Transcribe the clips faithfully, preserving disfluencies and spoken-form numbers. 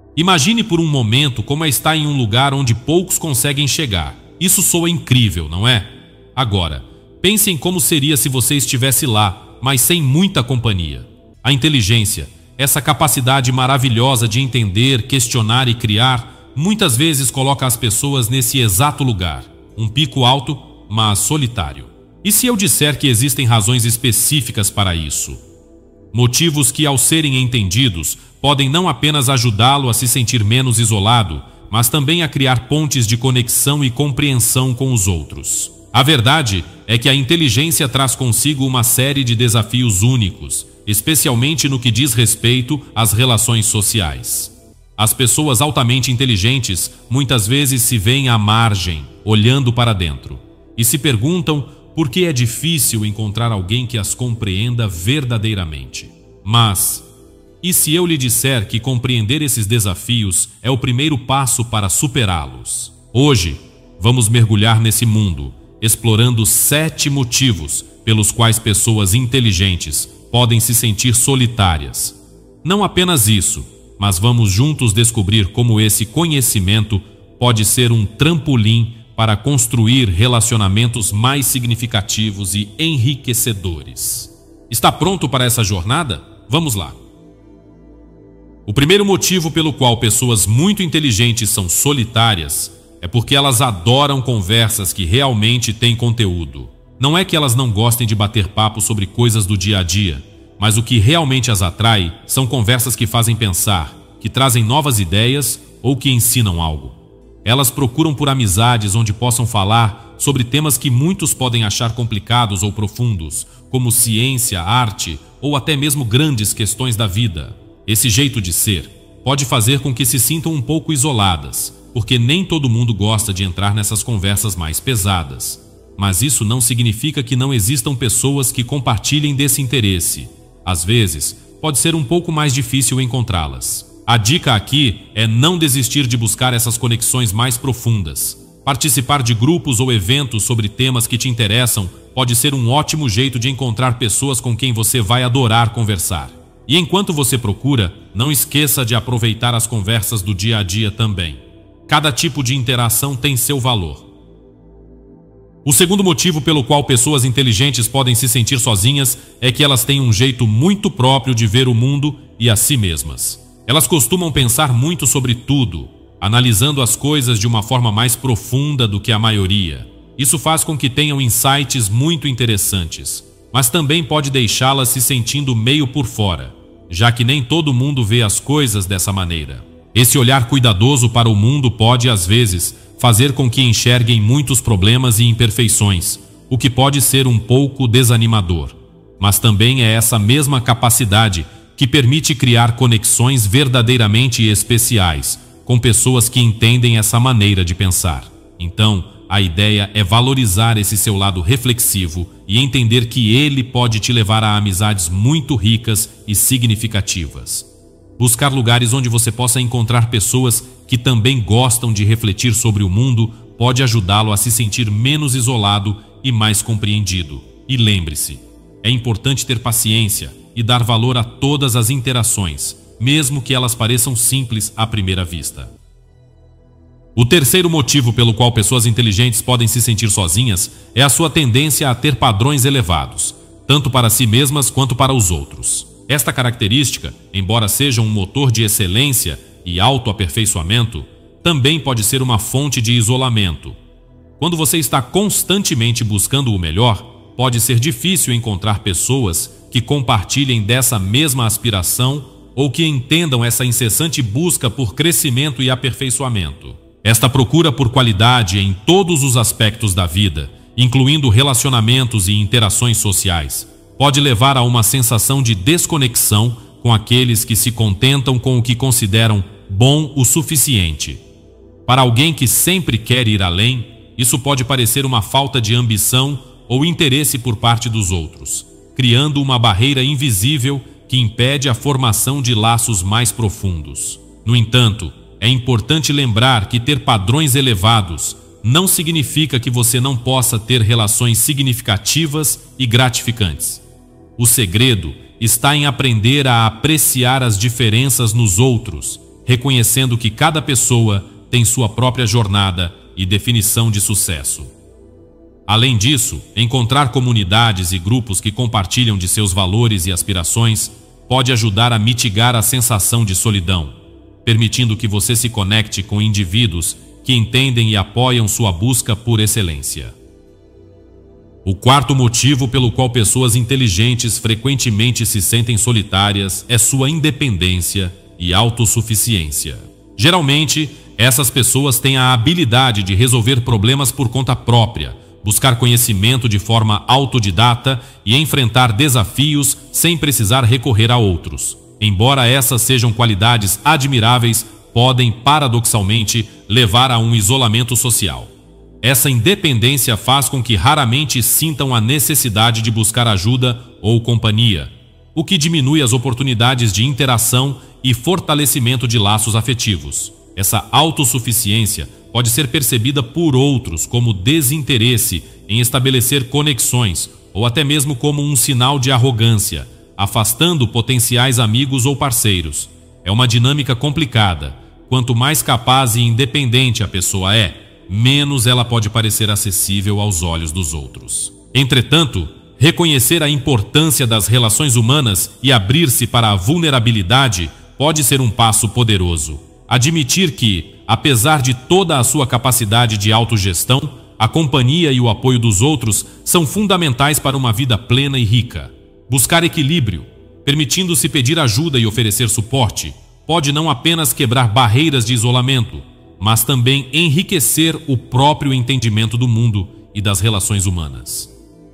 Imagine por um momento como é estar em um lugar onde poucos conseguem chegar. Isso soa incrível, não é? Agora, pense em como seria se você estivesse lá, mas sem muita companhia. A inteligência, essa capacidade maravilhosa de entender, questionar e criar, muitas vezes coloca as pessoas nesse exato lugar. Um pico alto, mas solitário. E se eu disser que existem razões específicas para isso? Motivos que, ao serem entendidos, podem não apenas ajudá-lo a se sentir menos isolado, mas também a criar pontes de conexão e compreensão com os outros. A verdade é que a inteligência traz consigo uma série de desafios únicos, especialmente no que diz respeito às relações sociais. As pessoas altamente inteligentes muitas vezes se veem à margem, olhando para dentro, e se perguntam por que é difícil encontrar alguém que as compreenda verdadeiramente. Mas, e se eu lhe disser que compreender esses desafios é o primeiro passo para superá-los? Hoje, vamos mergulhar nesse mundo, explorando sete motivos pelos quais pessoas inteligentes podem se sentir solitárias. Não apenas isso, mas vamos juntos descobrir como esse conhecimento pode ser um trampolim para construir relacionamentos mais significativos e enriquecedores. Está pronto para essa jornada? Vamos lá! O primeiro motivo pelo qual pessoas muito inteligentes são solitárias é porque elas adoram conversas que realmente têm conteúdo. Não é que elas não gostem de bater papo sobre coisas do dia a dia, mas o que realmente as atrai são conversas que fazem pensar, que trazem novas ideias ou que ensinam algo. Elas procuram por amizades onde possam falar sobre temas que muitos podem achar complicados ou profundos, como ciência, arte ou até mesmo grandes questões da vida. Esse jeito de ser pode fazer com que se sintam um pouco isoladas, porque nem todo mundo gosta de entrar nessas conversas mais pesadas. Mas isso não significa que não existam pessoas que compartilhem desse interesse. Às vezes, pode ser um pouco mais difícil encontrá-las. A dica aqui é não desistir de buscar essas conexões mais profundas. Participar de grupos ou eventos sobre temas que te interessam pode ser um ótimo jeito de encontrar pessoas com quem você vai adorar conversar. E enquanto você procura, não esqueça de aproveitar as conversas do dia a dia também. Cada tipo de interação tem seu valor. O segundo motivo pelo qual pessoas inteligentes podem se sentir sozinhas é que elas têm um jeito muito próprio de ver o mundo e a si mesmas. Elas costumam pensar muito sobre tudo, analisando as coisas de uma forma mais profunda do que a maioria. Isso faz com que tenham insights muito interessantes, mas também pode deixá-las se sentindo meio por fora, já que nem todo mundo vê as coisas dessa maneira. Esse olhar cuidadoso para o mundo pode, às vezes, fazer com que enxerguem muitos problemas e imperfeições, o que pode ser um pouco desanimador. Mas também é essa mesma capacidade que permite criar conexões verdadeiramente especiais com pessoas que entendem essa maneira de pensar. Então, a ideia é valorizar esse seu lado reflexivo e entender que ele pode te levar a amizades muito ricas e significativas. Buscar lugares onde você possa encontrar pessoas que também gostam de refletir sobre o mundo pode ajudá-lo a se sentir menos isolado e mais compreendido. E lembre-se, é importante ter paciência e dar valor a todas as interações, mesmo que elas pareçam simples à primeira vista. O terceiro motivo pelo qual pessoas inteligentes podem se sentir sozinhas é a sua tendência a ter padrões elevados, tanto para si mesmas quanto para os outros. Esta característica, embora seja um motor de excelência e autoaperfeiçoamento, também pode ser uma fonte de isolamento. Quando você está constantemente buscando o melhor, pode ser difícil encontrar pessoas que compartilhem dessa mesma aspiração ou que entendam essa incessante busca por crescimento e aperfeiçoamento. Esta procura por qualidade em todos os aspectos da vida, incluindo relacionamentos e interações sociais, pode levar a uma sensação de desconexão com aqueles que se contentam com o que consideram bom o suficiente. Para alguém que sempre quer ir além, isso pode parecer uma falta de ambição ou interesse por parte dos outros, criando uma barreira invisível que impede a formação de laços mais profundos. No entanto, é importante lembrar que ter padrões elevados não significa que você não possa ter relações significativas e gratificantes. O segredo está em aprender a apreciar as diferenças nos outros, reconhecendo que cada pessoa tem sua própria jornada e definição de sucesso. Além disso, encontrar comunidades e grupos que compartilham de seus valores e aspirações pode ajudar a mitigar a sensação de solidão, permitindo que você se conecte com indivíduos que entendem e apoiam sua busca por excelência. O quarto motivo pelo qual pessoas inteligentes frequentemente se sentem solitárias é sua independência e autossuficiência. Geralmente, essas pessoas têm a habilidade de resolver problemas por conta própria, buscar conhecimento de forma autodidata e enfrentar desafios sem precisar recorrer a outros. Embora essas sejam qualidades admiráveis, podem, paradoxalmente, levar a um isolamento social. Essa independência faz com que raramente sintam a necessidade de buscar ajuda ou companhia, o que diminui as oportunidades de interação e fortalecimento de laços afetivos. Essa autossuficiência pode ser percebida por outros como desinteresse em estabelecer conexões ou até mesmo como um sinal de arrogância, afastando potenciais amigos ou parceiros. É uma dinâmica complicada. Quanto mais capaz e independente a pessoa é, menos ela pode parecer acessível aos olhos dos outros. Entretanto, reconhecer a importância das relações humanas e abrir-se para a vulnerabilidade pode ser um passo poderoso. Admitir que, apesar de toda a sua capacidade de autogestão, a companhia e o apoio dos outros são fundamentais para uma vida plena e rica. Buscar equilíbrio, permitindo-se pedir ajuda e oferecer suporte, pode não apenas quebrar barreiras de isolamento, mas também enriquecer o próprio entendimento do mundo e das relações humanas.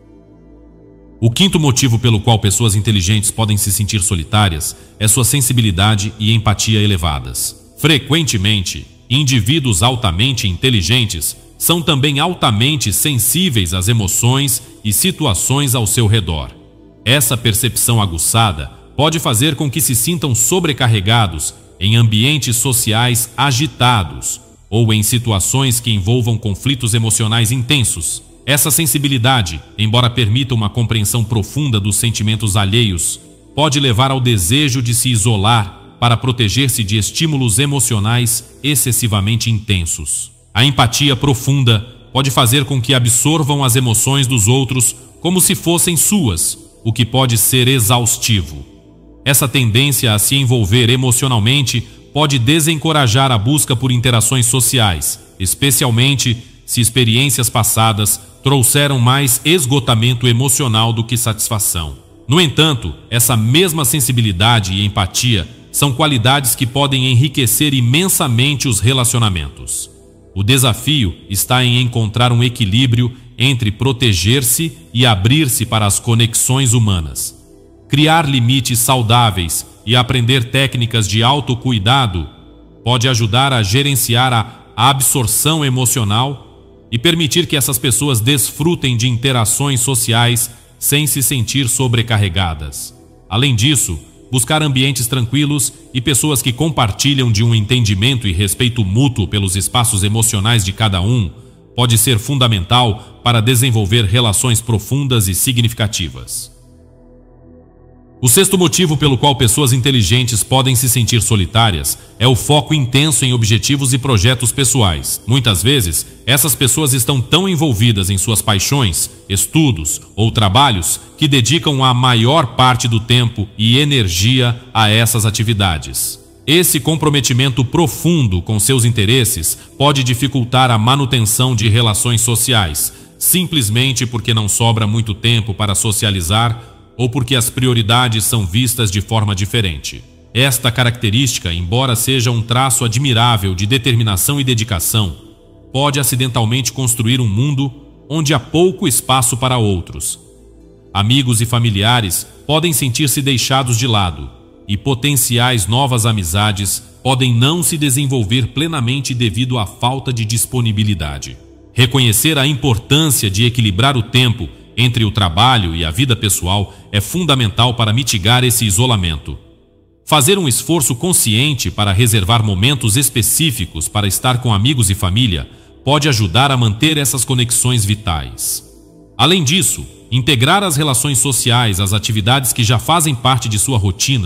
O quinto motivo pelo qual pessoas inteligentes podem se sentir solitárias é sua sensibilidade e empatia elevadas. Frequentemente, indivíduos altamente inteligentes são também altamente sensíveis às emoções e situações ao seu redor. Essa percepção aguçada pode fazer com que se sintam sobrecarregados em ambientes sociais agitados ou em situações que envolvam conflitos emocionais intensos. Essa sensibilidade, embora permita uma compreensão profunda dos sentimentos alheios, pode levar ao desejo de se isolar para proteger-se de estímulos emocionais excessivamente intensos. A empatia profunda pode fazer com que absorvam as emoções dos outros como se fossem suas, o que pode ser exaustivo. Essa tendência a se envolver emocionalmente pode desencorajar a busca por interações sociais, especialmente se experiências passadas trouxeram mais esgotamento emocional do que satisfação. No entanto, essa mesma sensibilidade e empatia são qualidades que podem enriquecer imensamente os relacionamentos. O desafio está em encontrar um equilíbrio entre proteger-se e abrir-se para as conexões humanas. Criar limites saudáveis e aprender técnicas de autocuidado pode ajudar a gerenciar a absorção emocional e permitir que essas pessoas desfrutem de interações sociais sem se sentir sobrecarregadas. Além disso, buscar ambientes tranquilos e pessoas que compartilham de um entendimento e respeito mútuo pelos espaços emocionais de cada um pode ser fundamental para desenvolver relações profundas e significativas. O sexto motivo pelo qual pessoas inteligentes podem se sentir solitárias é o foco intenso em objetivos e projetos pessoais. Muitas vezes, essas pessoas estão tão envolvidas em suas paixões, estudos ou trabalhos que dedicam a maior parte do tempo e energia a essas atividades. Esse comprometimento profundo com seus interesses pode dificultar a manutenção de relações sociais, simplesmente porque não sobra muito tempo para socializar ou porque as prioridades são vistas de forma diferente. Esta característica, embora seja um traço admirável de determinação e dedicação, pode acidentalmente construir um mundo onde há pouco espaço para outros. Amigos e familiares podem sentir-se deixados de lado, e potenciais novas amizades podem não se desenvolver plenamente devido à falta de disponibilidade. Reconhecer a importância de equilibrar o tempo entre o trabalho e a vida pessoal é fundamental para mitigar esse isolamento. Fazer um esforço consciente para reservar momentos específicos para estar com amigos e família pode ajudar a manter essas conexões vitais. Além disso, integrar as relações sociais às atividades que já fazem parte de sua rotina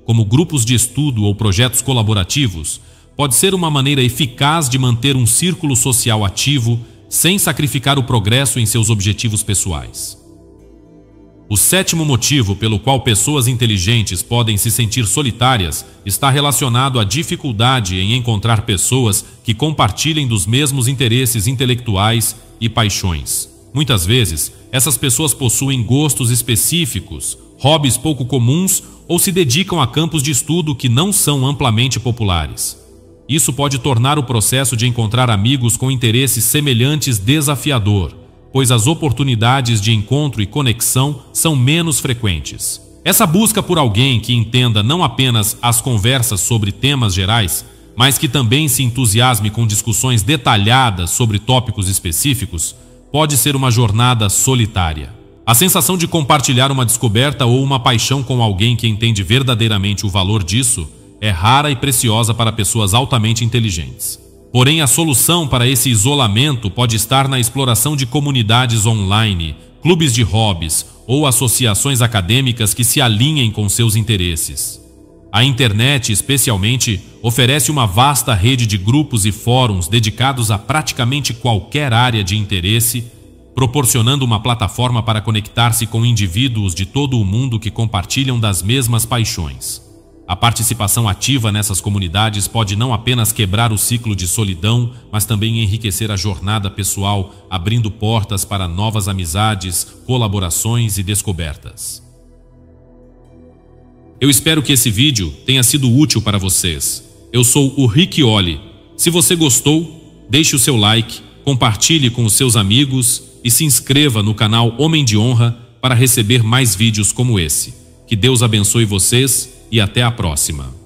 como grupos de estudo ou projetos colaborativos, pode ser uma maneira eficaz de manter um círculo social ativo sem sacrificar o progresso em seus objetivos pessoais. O sétimo motivo pelo qual pessoas inteligentes podem se sentir solitárias está relacionado à dificuldade em encontrar pessoas que compartilhem dos mesmos interesses intelectuais e paixões. Muitas vezes, essas pessoas possuem gostos específicos, hobbies pouco comuns ou se dedicam a campos de estudo que não são amplamente populares. Isso pode tornar o processo de encontrar amigos com interesses semelhantes desafiador, pois as oportunidades de encontro e conexão são menos frequentes. Essa busca por alguém que entenda não apenas as conversas sobre temas gerais, mas que também se entusiasme com discussões detalhadas sobre tópicos específicos, pode ser uma jornada solitária. A sensação de compartilhar uma descoberta ou uma paixão com alguém que entende verdadeiramente o valor disso é rara e preciosa para pessoas altamente inteligentes. Porém, a solução para esse isolamento pode estar na exploração de comunidades online, clubes de hobbies ou associações acadêmicas que se alinhem com seus interesses. A internet, especialmente, oferece uma vasta rede de grupos e fóruns dedicados a praticamente qualquer área de interesse, proporcionando uma plataforma para conectar-se com indivíduos de todo o mundo que compartilham das mesmas paixões. A participação ativa nessas comunidades pode não apenas quebrar o ciclo de solidão, mas também enriquecer a jornada pessoal, abrindo portas para novas amizades, colaborações e descobertas. Eu espero que esse vídeo tenha sido útil para vocês. Eu sou o Rick Olli. Se você gostou, deixe o seu like, compartilhe com os seus amigos e se inscreva no canal Homem de Honra para receber mais vídeos como esse. Que Deus abençoe vocês e até a próxima.